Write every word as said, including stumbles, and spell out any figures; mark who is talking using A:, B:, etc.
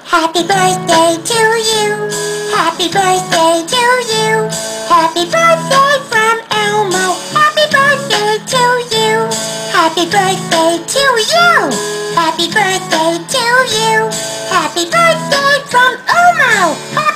A: Happy birthday to you. Happy birthday to you. Happy birthday from Elmo. Happy birthday to you. Happy birthday to you. Happy birthday to you. Happy birthday from Elmo. Happy